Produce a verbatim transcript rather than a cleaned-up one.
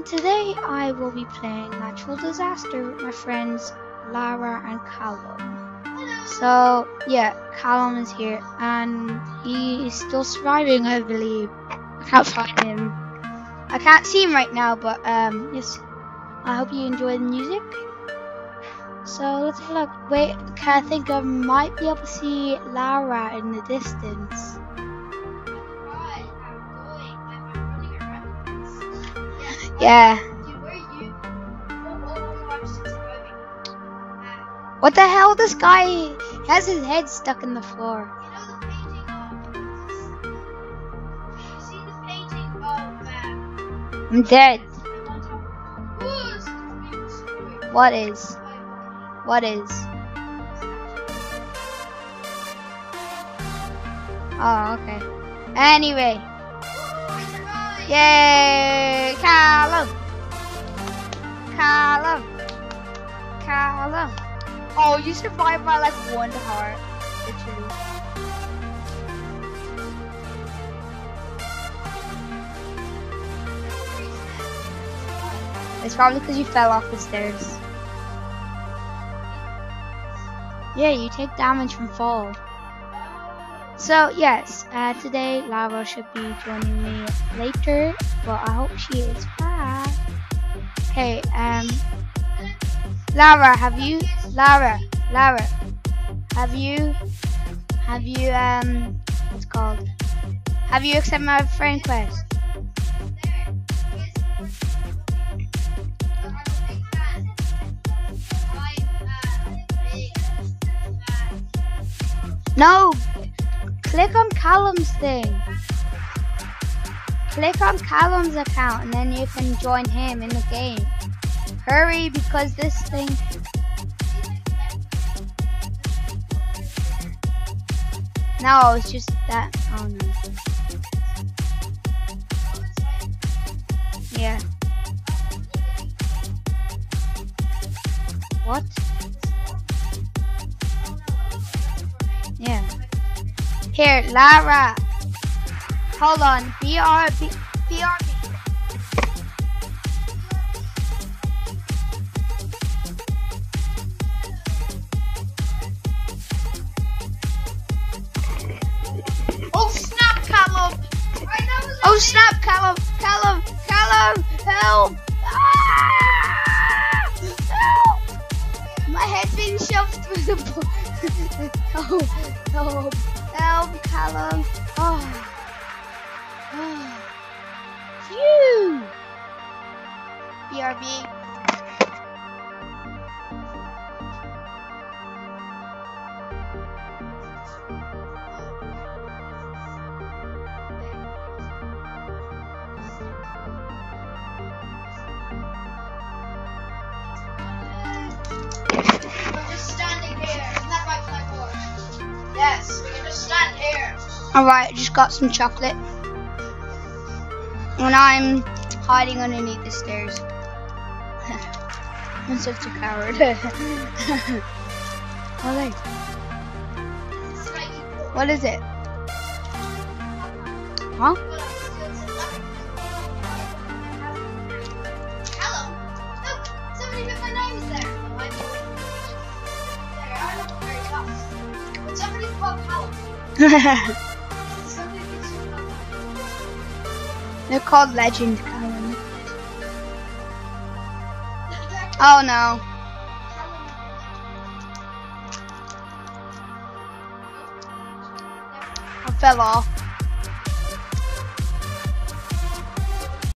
and today I will be playing Natural Disaster with my friends Lara and Callum. So yeah, Callum is here and he is still surviving, I believe. I can't find him. I can't see him right now, but um, yes. I hope you enjoy the music. So let's have a look. Wait, I think I might be able to see Lara in the distance. Yeah. What the hell? This guy has his head stuck in the floor. I'm dead. What is? What is? Oh, okay. Anyway. Yay! Callum! Callum! Callum! Oh, you survived by like one heart. Literally. It's probably because you fell off the stairs. Yeah, you take damage from fall. So yes, uh, today Lara should be joining me later, but I hope she is back. Okay, um, Lara, have you, Lara, Lara, have you, have you, um, what's it called? Have you accepted my friend request? No! Click on Callum's thing. Click on Callum's account and then you can join him in the game. Hurry, because this thing... No, it's just that... Oh no. Yeah. What? Yeah. Here, Lara. Hold on. B R B. B R B. Oh snap, Callum! Oh snap, Callum! Callum! Callum! Help! Ah! Help! My head's being shoved through the book. Oh, help, help, Callum. Oh. Oh. Phew. B R B. Yes, we can just stand here. Alright, I just got some chocolate. And I'm hiding underneath the stairs. I'm such a coward. Alright. What is it? Huh? Hello. Look, somebody put my nose there. There, I look very tough. Somebody's called Callum. Somebody thinks you're called Callum. They're called Legend Callum. Oh no. I fell off.